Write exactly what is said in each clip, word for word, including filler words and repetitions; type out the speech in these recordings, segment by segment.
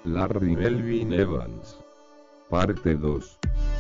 Larry Melvin Evans. Parte dos.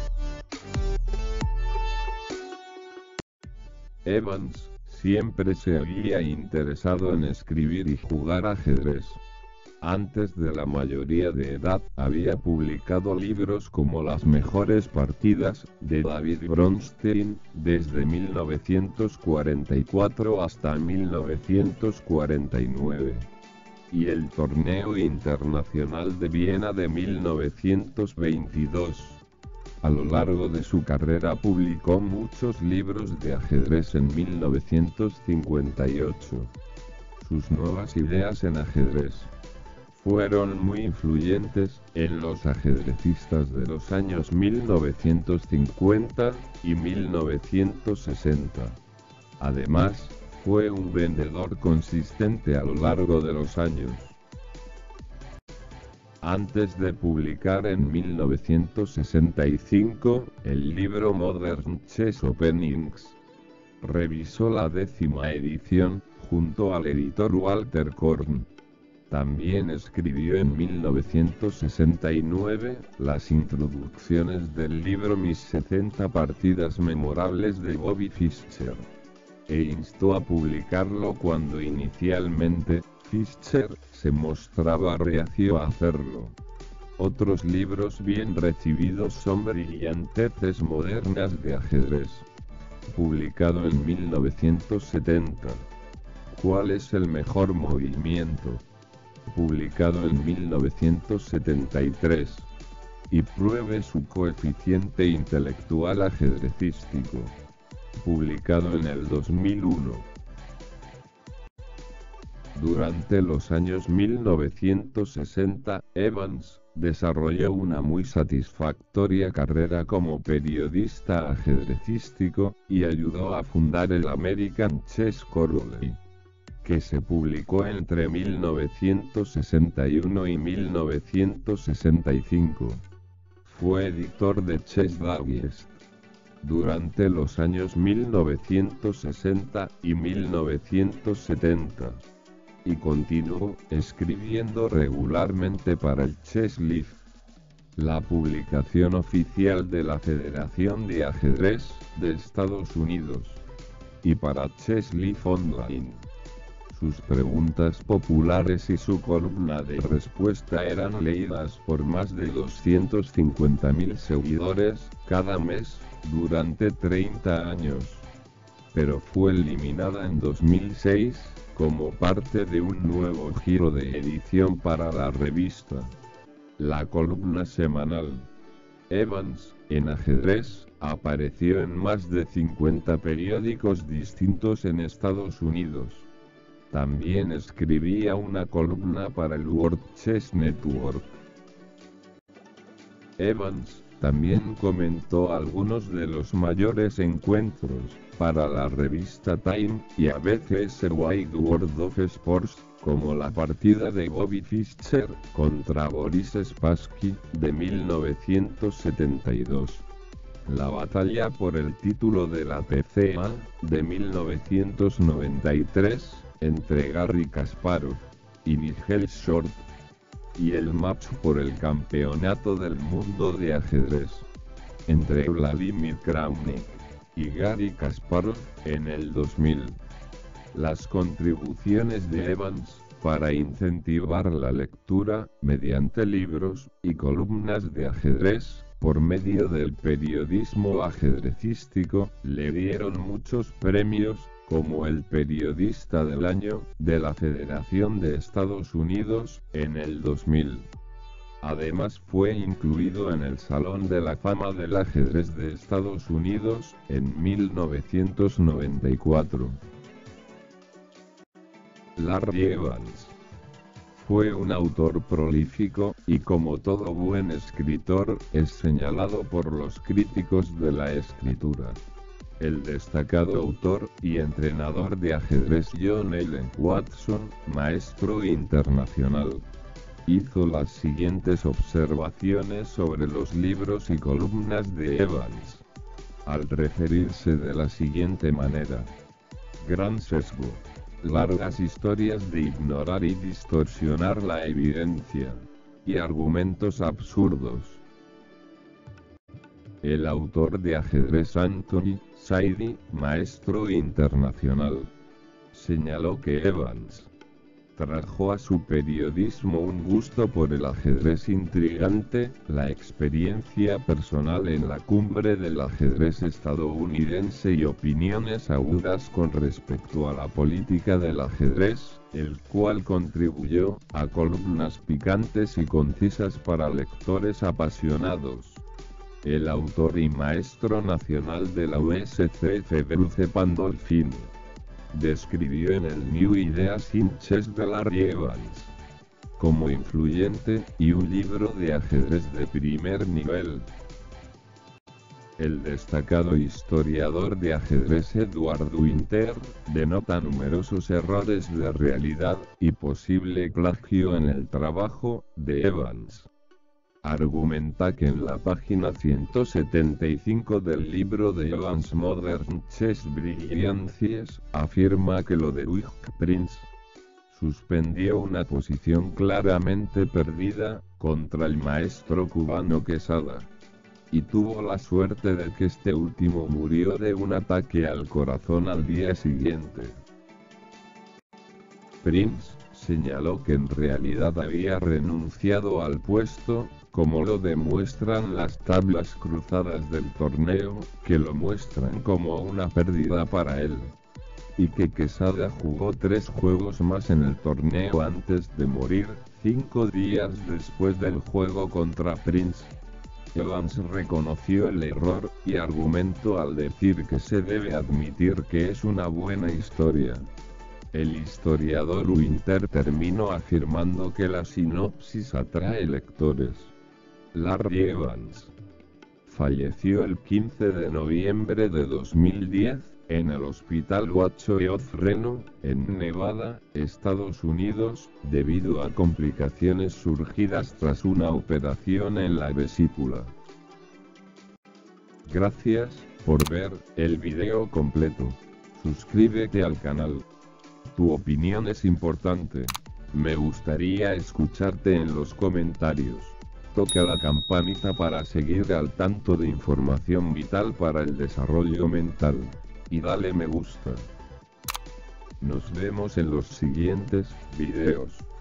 Evans siempre se había interesado en escribir y jugar ajedrez. Antes de la mayoría de edad, había publicado libros como Las mejores partidas, de David Bronstein, desde mil novecientos cuarenta y cuatro hasta mil novecientos cuarenta y nueve. Y el Torneo Internacional de Viena de mil novecientos veintidós. A lo largo de su carrera publicó muchos libros de ajedrez en mil novecientos cincuenta y ocho. Sus nuevas ideas en ajedrez fueron muy influyentes en los ajedrecistas de los años mil novecientos cincuenta y mil novecientos sesenta. Además, fue un vendedor consistente a lo largo de los años. Antes de publicar en mil novecientos sesenta y cinco el libro Modern Chess Openings, revisó la décima edición, junto al editor Walter Korn. También escribió en mil novecientos sesenta y nueve las introducciones del libro Mis setenta partidas memorables de Bobby Fischer, e instó a publicarlo cuando inicialmente Fischer se mostraba reacio a hacerlo. Otros libros bien recibidos son Brillanteces modernas de ajedrez, publicado en mil novecientos setenta. ¿Cuál es el mejor movimiento?, publicado en mil novecientos setenta y tres, y Pruebe su coeficiente intelectual ajedrecístico, publicado en el dos mil uno. Durante los años mil novecientos sesenta, Evans desarrolló una muy satisfactoria carrera como periodista ajedrecístico, y ayudó a fundar el American Chess Quarterly, que se publicó entre mil novecientos sesenta y uno y mil novecientos sesenta y cinco. Fue editor de Chess Digest durante los años mil novecientos sesenta y mil novecientos setenta, y continuó escribiendo regularmente para el Chess Life, la publicación oficial de la Federación de Ajedrez de Estados Unidos, y para Chess Life Online. Sus preguntas populares y su columna de respuesta eran leídas por más de doscientos cincuenta mil seguidores cada mes durante treinta años. Pero fue eliminada en dos mil seis, como parte de un nuevo giro de edición para la revista. La columna semanal Evans en ajedrez apareció en más de cincuenta periódicos distintos en Estados Unidos. También escribía una columna para el World Chess Network. Evans también comentó algunos de los mayores encuentros para la revista Time y a veces Wide World of Sports, como la partida de Bobby Fischer contra Boris Spassky de mil novecientos setenta y dos, la batalla por el título de la P C A de mil novecientos noventa y tres entre Garry Kasparov y Nigel Short, y el match por el campeonato del mundo de ajedrez entre Vladimir Kramnik y Garry Kasparov en el dos mil. Las contribuciones de Evans para incentivar la lectura mediante libros y columnas de ajedrez por medio del periodismo ajedrecístico le dieron muchos premios, como el Periodista del Año de la Federación de Estados Unidos en el dos mil. Además fue incluido en el Salón de la Fama del Ajedrez de Estados Unidos en mil novecientos noventa y cuatro. Larry Evans fue un autor prolífico, y como todo buen escritor, es señalado por los críticos de la escritura. El destacado autor y entrenador de ajedrez John Allen Watson, maestro internacional, hizo las siguientes observaciones sobre los libros y columnas de Evans, al referirse de la siguiente manera: gran sesgo, largas historias de ignorar y distorsionar la evidencia, y argumentos absurdos. El autor de ajedrez Anthony Saidy, maestro internacional, señaló que Evans trajo a su periodismo un gusto por el ajedrez intrigante, la experiencia personal en la cumbre del ajedrez estadounidense y opiniones agudas con respecto a la política del ajedrez, el cual contribuyó a columnas picantes y concisas para lectores apasionados. El autor y maestro nacional de la U S C F Bruce Pandolfini describió en el New Ideas in Chess de Larry Evans como influyente y un libro de ajedrez de primer nivel. El destacado historiador de ajedrez Edward Winter denota numerosos errores de realidad y posible plagio en el trabajo de Evans. Argumenta que en la página ciento setenta y cinco del libro de Evans Modern Chess Brilliancies, afirma que lo de Ludwig Prince suspendió una posición claramente perdida contra el maestro cubano Quesada, y tuvo la suerte de que este último murió de un ataque al corazón al día siguiente. Prince señaló que en realidad había renunciado al puesto, como lo demuestran las tablas cruzadas del torneo, que lo muestran como una pérdida para él, y que Quesada jugó tres juegos más en el torneo antes de morir, cinco días después del juego contra Prince. Evans reconoció el error, y argumentó al decir que se debe admitir que es una buena historia. El historiador Winter terminó afirmando que la sinopsis atrae lectores. Larry Evans falleció el quince de noviembre de dos mil diez, en el Hospital Washoe Reno, en Nevada, Estados Unidos, debido a complicaciones surgidas tras una operación en la vesícula. Gracias por ver el video completo. Suscríbete al canal. Tu opinión es importante. Me gustaría escucharte en los comentarios. Toca la campanita para seguir al tanto de información vital para el desarrollo mental. Y dale me gusta. Nos vemos en los siguientes videos.